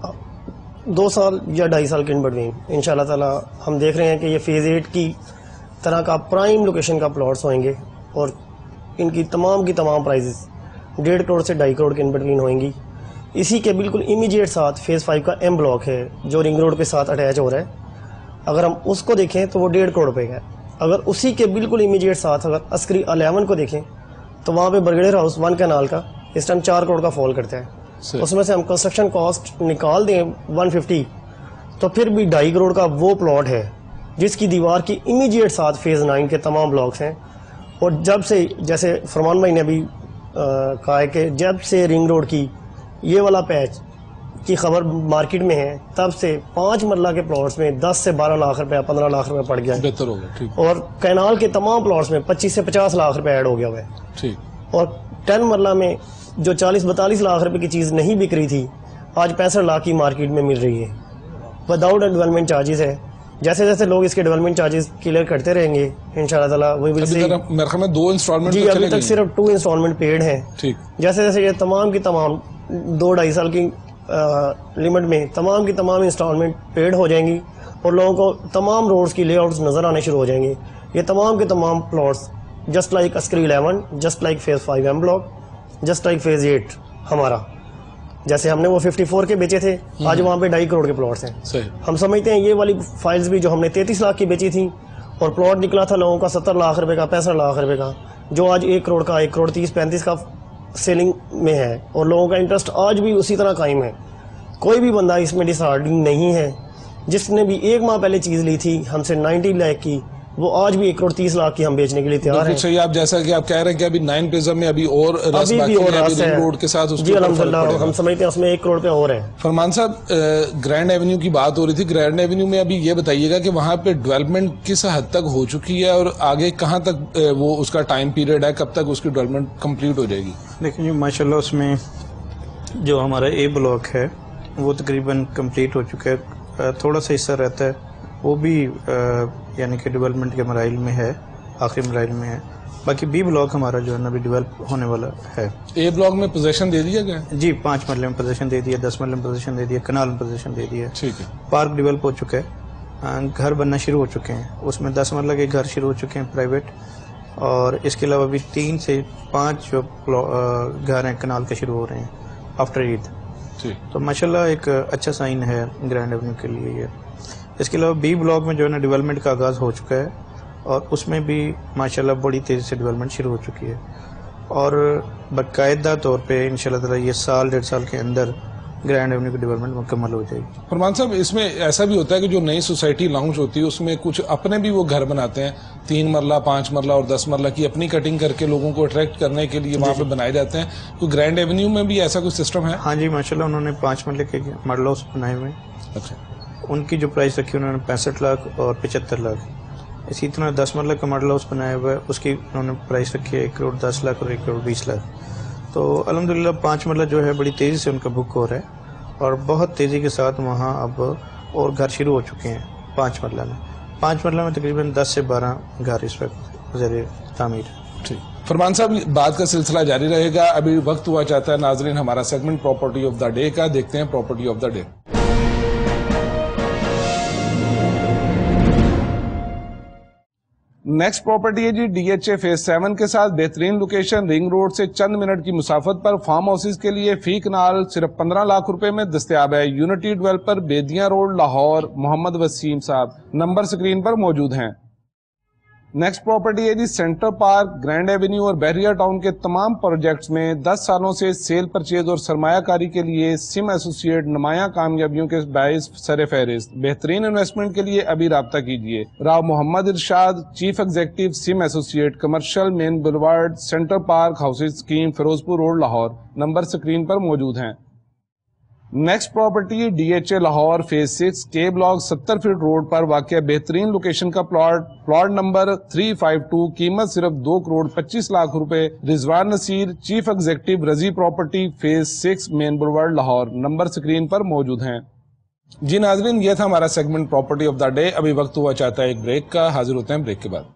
2 سال یا 2.5 سال کے ان بٹوین. ان شاء اللہ تعالیٰ ہم دیکھ رہے ہیں کہ یہ فیز 8 کی तरह का प्राइम लोकेशन का प्लॉट्स होंगे और इनकी तमाम की तमाम प्राइजेस 1.5 करोड़ से 2.5 करोड़ के इन बिटवीन होंगी। इसी के बिल्कुल इमीडिएट साथ फेज़ 5 का एम ब्लॉक है जो रिंग रोड के साथ अटैच हो रहा है। अगर हम उसको देखें तो वो 1.5 करोड़ रुपये का है। अगर उसी के बिल्कुल इमीडिएट साथ अगर अस्करी 11 को देखें तो वहाँ पे बरगडेर हाउस 1 कैनाल का इस टाइम 4 करोड़ का फॉल करता है। उसमें से हम कंस्ट्रक्शन कॉस्ट निकाल दें 150 तो फिर भी 2.5 करोड़ का वो प्लॉट है जिसकी दीवार की इमीडिएट साथ फेज़ 9 के तमाम ब्लॉक्स हैं। और जब से जैसे फरमान भाई ने अभी कहा है कि जब से रिंग रोड की ये वाला पैच की खबर मार्केट में है तब से 5 मरला के प्लॉट्स में 10 से 12 लाख रुपया 15 लाख रुपया पड़ गया है। बेहतर हो गया, ठीक। और कैनाल के तमाम प्लॉट्स में 25 से 50 लाख रुपया ऐड हो गया हुआ है, ठीक। और 10 मरला में जो 40-42 लाख रुपए की चीज़ नहीं बिक रही थी आज 65 लाख की मार्केट में मिल रही है विदाउट डेवलपमेंट चार्जेस है। जैसे जैसे लोग इसके डेवलपमेंट चार्जेस क्लियर करते रहेंगे इंशाल्लाह ताला वी विल सी। मेरे ख्याल में 2 इंस्टॉलमेंट जी अभी तक सिर्फ 2 इंस्टॉलमेंट पेड हैं, ठीक। जैसे जैसे ये तमाम की तमाम 2-2.5 साल की लिमिट में तमाम की तमाम इंस्टॉलमेंट पेड हो जाएंगी और लोगों को तमाम रोड्स की लेआउट्स नज़र आने शुरू हो जाएंगे। ये तमाम के तमाम plots just like Askari 11, just like phase 5 M block, just like phase 8 हमारा, जैसे हमने वो 54 के बेचे थे आज वहाँ पे 2.5 करोड़ के प्लॉट्स हैं। सही। हम समझते हैं ये वाली फाइल्स भी जो हमने 33 लाख की बेची थी और प्लॉट निकला था लोगों का 70 लाख रुपए का 65 लाख रुपए का, जो आज 1 करोड़ का 1 करोड़ 30-35 का सेलिंग में है और लोगों का इंटरेस्ट आज भी उसी तरह कायम है। कोई भी बंदा इसमें डिसहार्डनिंग नहीं है। जिसने भी 1 माह पहले चीज़ ली थी हमसे 90 लाख की वो आज भी 1 करोड़ 30 लाख की हम बेचने के लिए तैयार हैं। सही, आप जैसा कि आप कह रहे हैं कि अभी 9 प्रिज्म में अभी और रस बाकी है, अभी रिंग रोड के साथ जी अल्हम्दुलिल्लाह हम समझते हैं उसमें 1 करोड़ पे और है। फरमान साहब, ग्रैंड एवेन्यू की बात हो रही थी, ग्रैंड एवेन्यू में अभी ये बताइएगा कि वहाँ पे डेवलपमेंट किस हद तक हो चुकी है और आगे कहाँ तक वो उसका टाइम पीरियड है, कब तक उसकी डेवलपमेंट कंप्लीट हो जाएगी? देखिए जी माशाल्लाह उसमें जो हमारा ए ब्लॉक है वो तकरीबन कंप्लीट हो चुका है। थोड़ा सा हिस्सा रहता है वो भी यानी कि डेवलपमेंट के मराइल में है, आखिरी मराइल में है। बाकी बी ब्लॉक हमारा जो है ना अभी डेवलप होने वाला है। ए ब्लॉक में पोजीशन दे दिया गया जी, 5 मरले में पोजीशन दे दिया, 10 मरले में पोजीशन दे दिया, कनाल में पोजीशन दे दिया, ठीक है। पार्क डेवलप हो चुका है, घर बनना शुरू हो चुके हैं, उसमें 10 मरला के घर शुरू हो चुके हैं प्राइवेट, और इसके अलावा भी 3 से 5 जो घर हैं कनाल के शुरू हो रहे हैं आफ्टर ईद। तो माशाल्लाह एक अच्छा साइन है ग्रैंड एवेन्यू के लिए ये। इसके अलावा बी ब्लॉक में जो है ना डेवलपमेंट का आगाज़ हो चुका है और उसमें भी माशाल्लाह बड़ी तेज़ी से डेवलपमेंट शुरू हो चुकी है और बाकायदा तौर पे इंशाल्लाह ताला ये 1.5 साल के अंदर ग्रैंड एवेन्यू की डेवलपमेंट मुकम्मल हो जाएगी। फरमान साहब, इसमें ऐसा भी होता है कि जो नई सोसाइटी लॉन्च होती है उसमें कुछ अपने भी वो घर बनाते हैं, 3 मरला 5 मरला और 10 मरला की अपनी कटिंग करके लोगों को अट्रैक्ट करने के लिए वहाँ पे बनाए जाते हैं। तो ग्रैंड एवेन्यू में भी ऐसा कुछ सिस्टम है? हाँ जी माशाल्लाह उन्होंने 5 मरले के मरला बनाए हुए। अच्छा। उनकी जो प्राइस रखी उन्होंने 65 लाख और 75 लाख। इसी तरह 10 मरला का मॉडल हाउस बनाया हुआ है, उसकी उन्होंने प्राइस रखी है 1 करोड़ 10 लाख और 1 करोड़ 20 लाख। तो अल्हम्दुलिल्लाह 5 मरला जो है बड़ी तेज़ी से उनका बुक हो रहा है और बहुत तेज़ी के साथ वहाँ अब और घर शुरू हो चुके हैं 5 मरला में। 5 मरला में तकरीबन 10 से 12 घर इस वक्त ज़र तामीर। ठीक, फरमान साहब बात का सिलसिला जारी रहेगा। अभी वक्त हुआ चाहता है नाजरीन हमारा segment property of the day का, देखते हैं property of the day. Next property है जी DHA फेज 7 के साथ बेहतरीन लोकेशन, रिंग रोड से चंद मिनट की मुसाफत पर फार्म हाउसेज के लिए फी कनाल सिर्फ 15 लाख रुपए में दस्तयाब है। Unity Developer Bedian road Lahore, Mohammad Waseem साहब, नंबर स्क्रीन पर मौजूद हैं। नेक्स्ट प्रॉपर्टी है जी सेंटर पार्क, ग्रैंड एवेन्यू और बहरिया टाउन के तमाम प्रोजेक्ट्स में 10 सालों से सेल परचेज और सरमायाकारी के लिए सिम एसोसिएट नुमाया कामयाबियों के बाइस सर फहरिस्त। बेहतरीन इन्वेस्टमेंट के लिए अभी राब्ता कीजिए। Rao Mohammad Irshad, chief executive Sim Associate, commercial main boulevard, Centre Park housing scheme, Ferozepur road Lahore, number screen पर मौजूद हैं। Next property DHA Lahore phase 6 के ब्लॉक 70 फीट रोड पर वाक़या बेहतरीन लोकेशन का प्लॉट नंबर 352, कीमत सिर्फ 2 करोड़ 25 लाख रुपए। Rizwan Naseer, chief executive Razi property phase 6 main boulevard Lahore, number screen पर मौजूद हैं। जी नाजरीन, यह था हमारा segment property of the day. अभी वक्त हुआ चाहता है एक ब्रेक का, हाजिर होते हैं ब्रेक के बाद।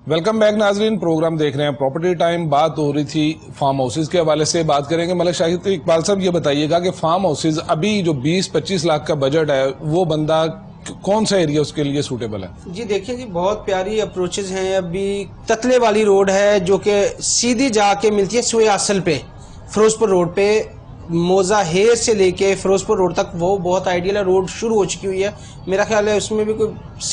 वेलकम बैक नाजरीन, प्रोग्राम देख रहे हैं प्रॉपर्टी टाइम। बात हो रही थी फार्म हाउसेज के हवाले से, बात करेंगे मलिक शाहिद। तो इकबाल साहब ये बताइएगा कि फार्म हाउसेज अभी जो 20-25 लाख का बजट है, वो बंदा कौन सा एरिया उसके लिए सूटेबल है? जी देखिए जी, बहुत प्यारी अप्रोचेज हैं। अभी ततले वाली रोड है जो कि सीधी जाके मिलती है सुए असल पे, फिरोजपुर रोड पे, मोजा हेर से लेके फिरोजपुर रोड तक, वो बहुत आइडियल है। रोड शुरू हो चुकी हुई है, मेरा ख्याल है उसमें भी कोई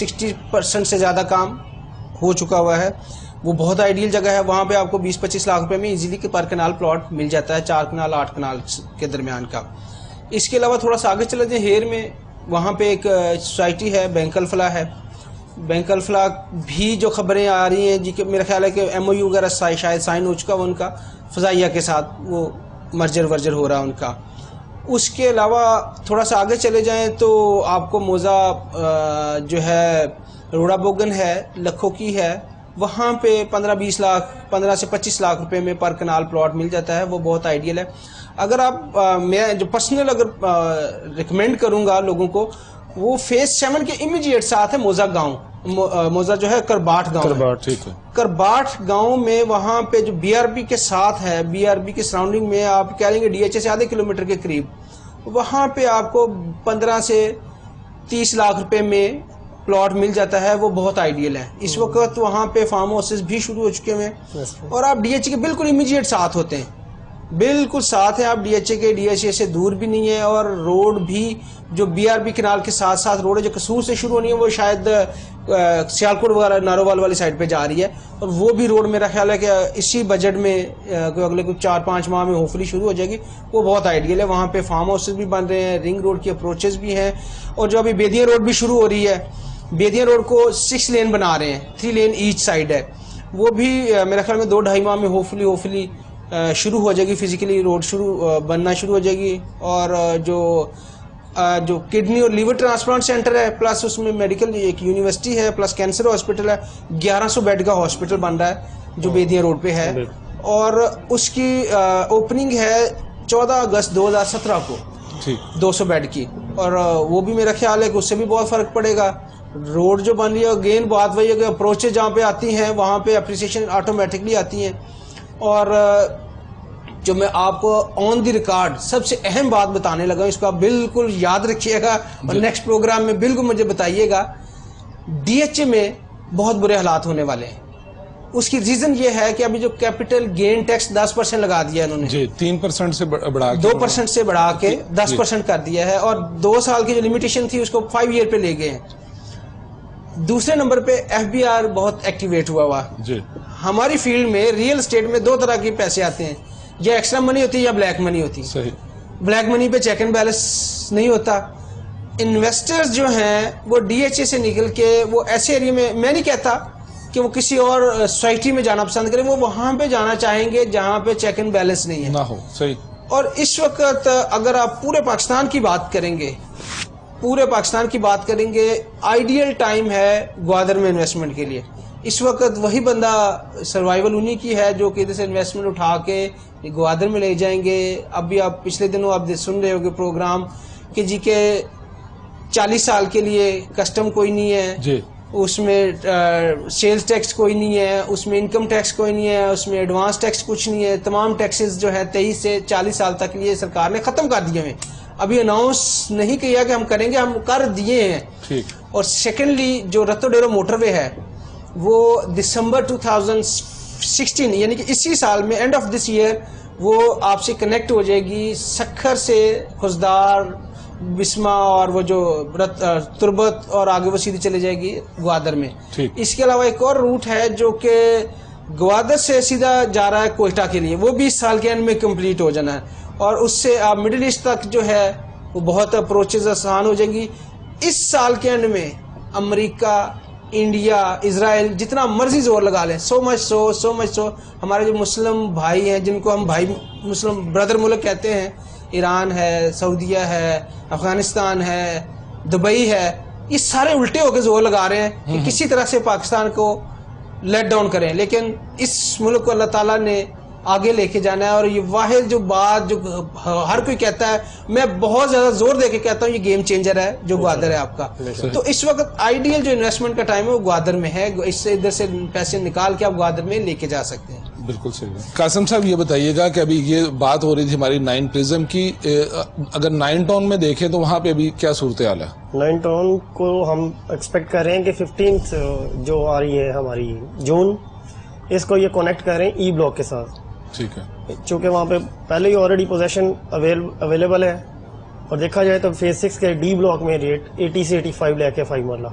60% से ज़्यादा काम हो चुका हुआ है। वो बहुत आइडियल जगह है। वहाँ पे आपको 20-25 लाख रुपए में इजीली के पर कनाल प्लॉट मिल जाता है, 4 कनाल 8 कनाल के दरमियान का। इसके अलावा थोड़ा सा आगे चले जाए, हेर में वहाँ पे एक सोसाइटी है, बैंकल फला है। बैंकल फला भी जो खबरें आ रही हैं जी कि मेरा ख्याल है कि MOU वगैरह शायद साइन हो चुका हुआ उनका, फजाइया के साथ वो मर्जर वर्जर हो रहा है उनका। उसके अलावा थोड़ा सा आगे चले जाएं तो आपको मोज़ा जो है रोड़ा बोगन है, लखों की है, वहाँ पे 15-20 लाख, 15 से 25 लाख रुपए में पर कनाल प्लॉट मिल जाता है। वो बहुत आइडियल है। अगर आप मैं जो पर्सनल अगर रिकमेंड करूँगा लोगों को, वो फेज 7 के इमीडिएट साथ है मोज़ा गांव। मोज़ा जो है करबाट गांव, करबाट, ठीक है। करबाट गांव में वहाँ पे जो BRB के साथ है, BRB के सराउंडिंग में आप कह लेंगे DHA से आधे किलोमीटर के करीब, वहाँ पे आपको 15 से 30 लाख रुपए में प्लॉट मिल जाता है। वो बहुत आइडियल है। इस वक्त वहाँ पे फार्म हाउसेस भी शुरू हो चुके हैं और आप DHA के बिल्कुल इमीडिएट साथ होते हैं, बिल्कुल साथ है। आप DHA के, DHA से दूर भी नहीं है। और रोड भी जो BRB केनाल के साथ साथ रोड है जो कसूर से शुरू होनी है, वो शायद सियालकोट वगैरह नारोवाल वाली साइड पे जा रही है। और वो भी रोड मेरा ख्याल है कि इसी बजट में अगले कुछ 4-5 माह में होपफुली शुरू हो जाएगी। वो बहुत आइडियल है। वहाँ पे फार्म हाउसेस भी बन रहे हैं, रिंग रोड की अप्रोचेस भी हैं। और जो अभी बेदिया रोड भी शुरू हो रही है, बेदिया रोड को 6 लेन बना रहे हैं, 3 लेन ईच साइड है। वो भी मेरा ख्याल में 2-2.5 माह में होपफुली शुरू हो जाएगी, फिजिकली रोड बनना शुरू हो जाएगी। और जो किडनी और लीवर ट्रांसप्लांट सेंटर है, प्लस उसमें मेडिकल एक यूनिवर्सिटी है, प्लस कैंसर हॉस्पिटल है, 1100 बेड का हॉस्पिटल बन रहा है जो बेदिया रोड पे है। और उसकी ओपनिंग है 14 अगस्त 2017 को, 200 बेड की। और वो भी मेरा ख्याल है कि उससे भी बहुत फर्क पड़ेगा। रोड जो बन रही है, अगेन बात वही है कि अप्रोचेज जहाँ पे आती हैं वहाँ पे अप्रिसिएशन ऑटोमेटिकली आती हैं। और जो मैं आपको ऑन द रिकॉर्ड सबसे अहम बात बताने लगा, इसको आप बिल्कुल याद रखिएगा और नेक्स्ट प्रोग्राम में बिल्कुल मुझे बताइएगा। DHA में बहुत बुरे हालात होने वाले हैं। उसकी रीजन ये है कि अभी जो कैपिटल गेन टैक्स 10% लगा दिया इन्होंने जी, 3% से बढ़ा के 2% से बढ़ा के 10% कर दिया है। और 2 साल की जो लिमिटेशन थी उसको 5 ईयर पे ले गए हैं। दूसरे नंबर पे FBR बहुत एक्टिवेट हुआ जी। हमारी फील्ड में रियल एस्टेट में 2 तरह के पैसे आते हैं, या एक्स्ट्रा मनी होती है या ब्लैक मनी होती है। सही। ब्लैक मनी पे चेक एंड बैलेंस नहीं होता। इन्वेस्टर्स जो हैं वो DHA से निकल के वो ऐसे एरिया में, मैं नहीं कहता कि वो किसी और सोसाइटी में जाना पसंद करें, वो वहां पे जाना चाहेंगे जहां पे चेक एंड बैलेंस नहीं है ना हो। सही। और इस वक्त अगर आप पूरे पाकिस्तान की बात करेंगे, पूरे पाकिस्तान की बात करेंगे, आइडियल टाइम है ग्वादर में इन्वेस्टमेंट के लिए। इस वक्त वही बंदा सर्वाइवल उन्हीं की है जो कि इधर से इन्वेस्टमेंट उठा के ग्वादर में ले जाएंगे। अभी आप पिछले दिनों आप सुन रहे होगे प्रोग्राम कि जी के 40 साल के लिए कस्टम कोई नहीं है जी, उसमें सेल्स टैक्स कोई नहीं है, उसमें इनकम टैक्स कोई नहीं है, उसमें एडवांस टैक्स कुछ नहीं है। तमाम टैक्सेस जो है 23 से 40 साल तक लिए सरकार ने खत्म कर दिए हैं। अभी अनाउंस नहीं किया कि हम करेंगे, हम कर दिए हैं। ठीक। और सेकेंडली जो रत्तो डेरो मोटरवे है वो दिसंबर 2016 यानी कि इसी साल में, एंड ऑफ दिस ईयर, वो आपसे कनेक्ट हो जाएगी सखर से खुजदार, बिस्मा और वो जो तुरबत, और आगे वो सीधी चले जाएगी ग्वादर में। इसके अलावा एक और रूट है जो कि ग्वादर से सीधा जा रहा है कोयटा के लिए, वो भी इस साल के एंड में कंप्लीट हो जाना है। और उससे आप मिडिल ईस्ट तक जो है वो बहुत अप्रोचेज आसान हो जाएंगी। इस साल के एंड में अमेरिका, इंडिया, इजराइल जितना मर्जी जोर लगा लें, सो मच सो हमारे जो मुस्लिम भाई हैं, जिनको हम भाई मुस्लिम ब्रदर मुल्क कहते हैं, ईरान है, सऊदीया है, अफगानिस्तान है, दुबई है, ये सारे उल्टे होकर जोर लगा रहे हैं कि किसी तरह से पाकिस्तान को लेट डाउन करें। लेकिन इस मुल्क को अल्लाह ताला ने آگے لے کے جانا ہے. اور یہ واحد جو بات جو ہر کوئی کہتا ہے, میں بہت زیادہ زور دے کے کہتا ہوں, یہ گیم چینجر ہے جو گوادر ہے آپ کا. تو اس وقت آئیڈیل جو انویسٹمنٹ کا ٹائم ہے وہ گوادر میں ہے. اس سے ادھر سے پیسے نکال کے آپ گوادر میں لے کے جا سکتے ہیں. بالکل صحیح. قاسم صاحب یہ بتائیے گا کہ ابھی یہ بات ہو رہی تھی ہماری 9 پرزم کی, اگر 9 ٹاؤن میں دیکھیں تو وہاں پہ ابھی کیا صورتحال ہے؟ 9 ٹاؤن کو ہم ایکسپیکٹ کر رہے ہیں کہ 15 جو آ رہی ہے ہماری جون, اس کو یہ کونیکٹ کر رہے ہیں ای بلاک کے ساتھ. ٹھیک ہے. چونکہ وہاں پہ پہلے ہی آلریڈی پوزیشن اویلیبل ہے, اور دیکھا جائے تو فیز 6 کے ڈی بلاک میں ریٹ 80 سے 85 لے کے 5 مرلہ.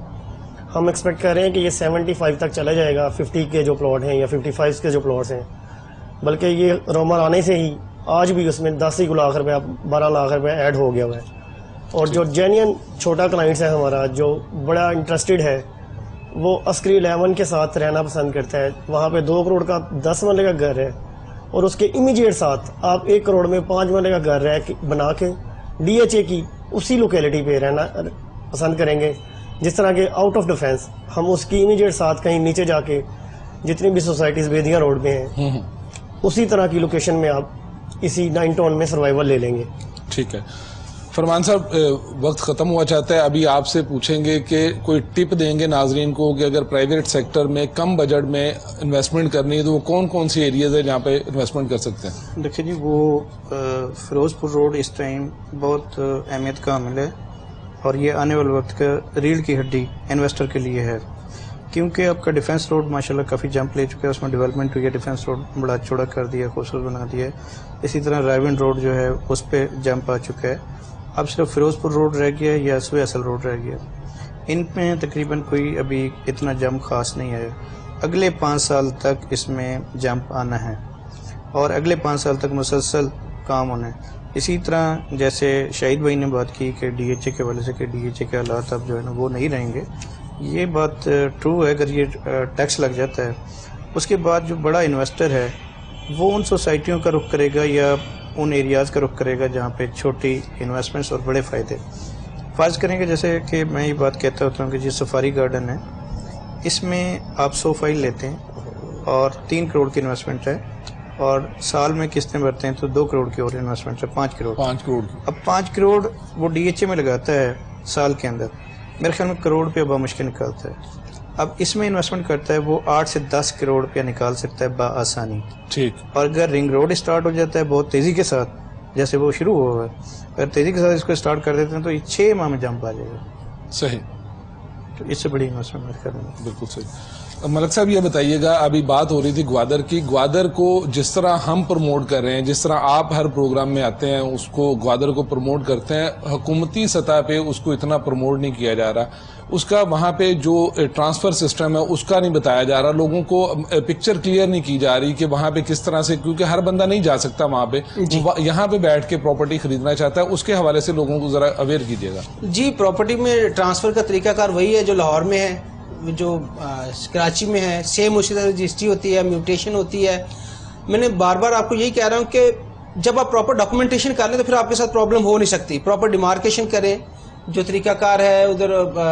ہم ایکسپیکٹ کر رہے ہیں کہ یہ 75 تک چلا جائے گا 50 کے جو پلاٹ ہیں یا 55 کے جو پلاٹس ہیں. بلکہ یہ رومر آنے سے ہی آج بھی اس میں 10 لاکھ روپے 12 لاکھ روپے ایڈ ہو گیا ہوا ہے. اور جو جینین چھوٹا کلائنٹس ہے ہمارا, جو بڑا انٹرسٹڈ ہے, وہ عسکری 11 کے ساتھ رہنا پسند کرتا ہے. وہاں پہ 2 کروڑ کا 10 مرلے کا گھر ہے, اور اس کے امیجیٹ ساتھ آپ 1 کروڑ میں 5 مرلے کا گھر بنا کے ڈی ایچ اے کی اسی لوکیلٹی پہ رہنا پسند کریں گے. جس طرح کے آؤٹ آف ڈیفینس ہم اس کی امیجیٹ ساتھ کہیں نیچے جا کے جتنی بھی سوسائٹیز بیدیاں روڈ پہ ہیں اسی طرح کی لوکیشن میں آپ اسی 9 ٹاؤن میں سروائیول لے لیں گے. ٹھیک ہے. فرمان صاحب, وقت ختم ہوا چاہتا ہے, ابھی آپ سے پوچھیں گے کہ کوئی ٹپ دیں گے ناظرین کو کہ اگر پرائیویٹ سیکٹر میں کم بجٹ میں انویسٹمنٹ کرنی ہے تو وہ کون کون سی ایریاز ہیں جہاں پہ انویسٹمنٹ کر سکتے ہیں؟ دیکھیں جی, وہ فیروز پور روڈ اس ٹائم بہت اہمیت کا حامل ہے, اور یہ آنے والے وقت کا ریڑھ کی ہڈی انویسٹر کے لیے ہے, کیونکہ آپ کا ڈیفینس روڈ ماشاءاللہ کافی جمپ لے چکا ہے, اس میں ڈیولپمنٹ ہوئی ہے, ڈیفینس روڈ بڑا چوڑا کر دیا, خوبصورت بنا دیا ہے. اسی طرح رائیون روڈ جو ہے اس پہ جمپ آ چکا ہے. اب صرف فیروز پور روڈ رہ گیا یا سوئے اصل روڈ رہ گیا. ان میں تقریباً کوئی ابھی اتنا جمپ خاص نہیں ہے. اگلے 5 سال تک اس میں جمپ آنا ہے, اور اگلے 5 سال تک مسلسل کام ہونا ہے. اسی طرح جیسے شاہد بھائی نے بات کی کہ ڈی ایچ اے کے والے سے کہ ڈی ایچ اے کے حالات اب جو ہے نا وہ نہیں رہیں گے, یہ بات ٹرو ہے. اگر یہ ٹیکس لگ جاتا ہے, اس کے بعد جو بڑا انویسٹر ہے وہ ان سوسائٹیوں کا رخ کرے گا یا ان ایریاز کا رخ کرے گا جہاں پہ چھوٹی انویسٹمنٹس اور بڑے فائدے. فرض کریں گے جیسے کہ میں یہ بات کہتا ہوتا ہوں کہ جی سفاری گارڈن ہے, اس میں آپ 100 فائل لیتے ہیں اور 3 کروڑ کی انویسٹمنٹ ہے, اور سال میں قسطیں بھرتے ہیں تو 2 کروڑ کی اور انویسٹمنٹ ہے 5 کروڑ. اب 5 کروڑ وہ ڈی ایچ اے میں لگاتا ہے سال کے اندر, میرے خیال میں کروڑ روپیہ بمشکل نکالتا ہے. اب اس میں انویسٹمنٹ کرتا ہے وہ 8 سے 10 کروڑ روپیہ نکال سکتا ہے بآسانی. ٹھیک. اور اگر رنگ روڈ اسٹارٹ ہو جاتا ہے بہت تیزی کے ساتھ, جیسے وہ شروع ہوا ہے, اگر تیزی کے ساتھ اس کو اسٹارٹ کر دیتے ہیں تو یہ 6 ماہ میں جمپ آ جائے گا. صحیح. تو اس سے بڑی انویسٹمنٹ میرے خیال میں. بالکل صحیح. ملک صاحب یہ بتائیے گا, ابھی بات ہو رہی تھی گوادر کی, گوادر کو جس طرح ہم پروموٹ کر رہے ہیں, جس طرح آپ ہر پروگرام میں آتے ہیں اس کو گوادر کو پروموٹ کرتے ہیں, حکومتی سطح پہ اس کو اتنا پروموٹ نہیں کیا جا رہا. اس کا وہاں پہ جو ٹرانسفر سسٹم ہے اس کا نہیں بتایا جا رہا, لوگوں کو پکچر کلیئر نہیں کی جا رہی کہ وہاں پہ کس طرح سے, کیونکہ ہر بندہ نہیں جا سکتا وہاں پہ, یہاں پہ بیٹھ کے پراپرٹی خریدنا چاہتا ہے. اس کے حوالے سے لوگوں کو ذرا اویئر کیجیے گا. جی, پراپرٹی میں ٹرانسفر کا طریقہ کار وہی ہے جو لاہور میں ہے, جو کراچی میں ہے. سیم اسی طرح رجسٹری ہوتی ہے, میوٹیشن ہوتی ہے. میں نے بار بار آپ کو یہی کہہ رہا ہوں کہ جب آپ پراپر ڈاکومنٹیشن کر لیں تو پھر آپ کے ساتھ پرابلم ہو نہیں سکتی. پراپر ڈیمارکیشن کریں, جو طریقہ کار ہے ادھر.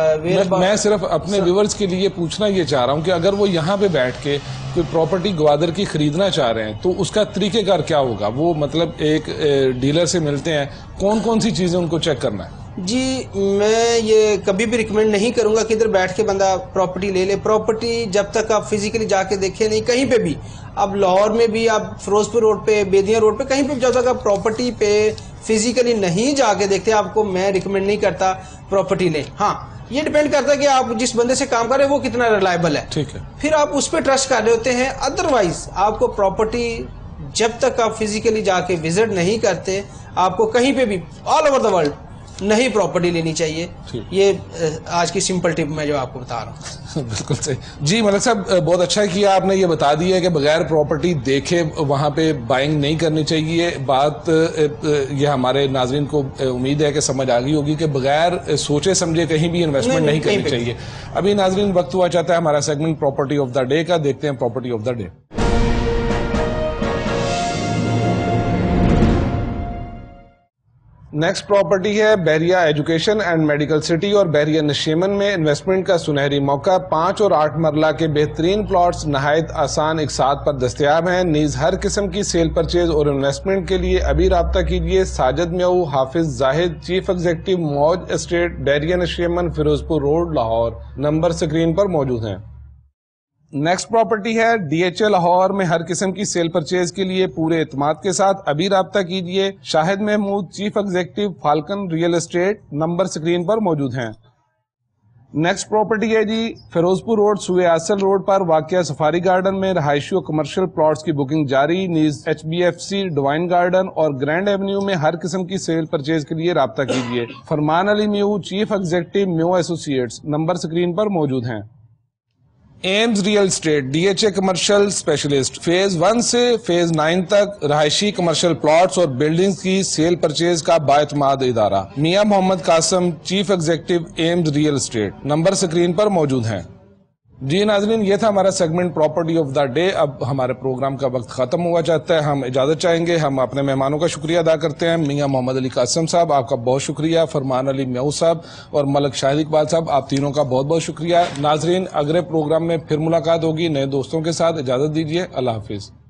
میں صرف اپنے ویورز کے لیے پوچھنا یہ چاہ رہا ہوں کہ اگر وہ یہاں پہ بیٹھ کے کوئی پراپرٹی گوادر کی خریدنا چاہ رہے ہیں تو اس کا طریقہ کار کیا ہوگا؟ وہ مطلب ایک ڈیلر سے ملتے ہیں, کون کون سی چیزیں ان کو چیک کرنا ہے؟ جی, میں یہ کبھی بھی ریکمینڈ نہیں کروں گا کہ ادھر بیٹھ کے بندہ پراپرٹی لے لے. پراپرٹی جب تک آپ فزیکلی جا کے دیکھیں نہیں, کہیں پہ بھی, اب لاہور میں بھی, آپ فیروز پور روڈ پہ, بیدیاں روڈ پہ, کہیں پہ جب تک آپ پراپرٹی پہ فزیکلی نہیں جا کے دیکھتے, آپ کو میں ریکمینڈ نہیں کرتا پراپرٹی لیں. ہاں, یہ ڈیپینڈ کرتا ہے کہ آپ جس بندے سے کام کر رہے ہیں وہ کتنا ریلائبل ہے. ٹھیک ہے, پھر آپ اس پہ ٹرسٹ کر رہے ہوتے ہیں. ادروائز آپ کو پراپرٹی جب تک آپ فزیکلی جا کے وزٹ نہیں کرتے, آپ کو کہیں پہ بھی آل اوور دا ورلڈ نہیں پراپرٹی لینی چاہیے. یہ آج کی سمپل ٹپ میں جو آپ کو بتا رہا ہوں. بالکل صحیح. جی ملک صاحب, بہت اچھا کیا آپ نے یہ بتا دیا کہ بغیر پراپرٹی دیکھے وہاں پہ بائنگ نہیں کرنی چاہیے. بات یہ ہمارے ناظرین کو امید ہے کہ سمجھ آ گئی ہوگی کہ بغیر سوچے سمجھے کہیں بھی انویسٹمنٹ نہیں کرنی چاہیے. ابھی ناظرین وقت ہوا چاہتا ہے ہمارا segment property of the day کا. دیکھتے ہیں property of the day. Next property ہے Bahria education and medical city اور بحریہ نشیمن میں انویسٹمنٹ کا سنہری موقع. 5 اور 8 مرلہ کے بہترین پلاٹس نہایت آسان اقساط پر دستیاب ہیں. نیز ہر قسم کی سیل پرچیز اور انویسٹمنٹ کے لیے ابھی رابطہ کیجیے. Sajid Meo, Hafiz Zahid, chief executive, Mauj estate, Bahria Nasheman, Ferozepur road, Lahore. Number screen پر موجود ہیں. نیکسٹ پراپرٹی ہے DHA لاہور میں ہر قسم کی سیل پرچیز کے لیے پورے اعتماد کے ساتھ ابھی رابطہ کیجیے. Shahid Mahmood, chief executive, Falcon real estate. Number screen پر موجود ہیں. نیکسٹ پراپرٹی ہے جی فیروزپور روڈ، سوئے آسل روڈ پر واقع سفاری گارڈن میں رہائشی و کمرشل پلاٹس کی بکنگ جاری. نیز HBFC، ڈوائن گارڈن اور گرینڈ ایونیو میں ہر قسم کی سیل پرچیز کے لیے رابطہ کیجیے. Farman Ali Meo, chief executive, Meo associates. Number screen پر موجود ہیں. Aims real estate DHA commercial specialist. Phase 1 سے فیز 9 تک رہائشی کمرشل پلاٹس اور بلڈنگز کی سیل پرچیز کا بااعتماد ادارہ. Mian Muhammad Qasim, chief executive, Aims real estate. Number screen پر موجود ہیں. جی ناظرین، یہ تھا ہمارا segment property of the day. اب ہمارے پروگرام کا وقت ختم ہوا چاہتا ہے، ہم اجازت چاہیں گے. ہم اپنے مہمانوں کا شکریہ ادا کرتے ہیں. میاں محمد علی قاسم صاحب، آپ کا بہت شکریہ. فرمان علی میو صاحب اور ملک شاہد اقبال صاحب، آپ تینوں کا بہت بہت شکریہ. ناظرین، اگلے پروگرام میں پھر ملاقات ہوگی نئے دوستوں کے ساتھ. اجازت دیجیے. اللہ حافظ.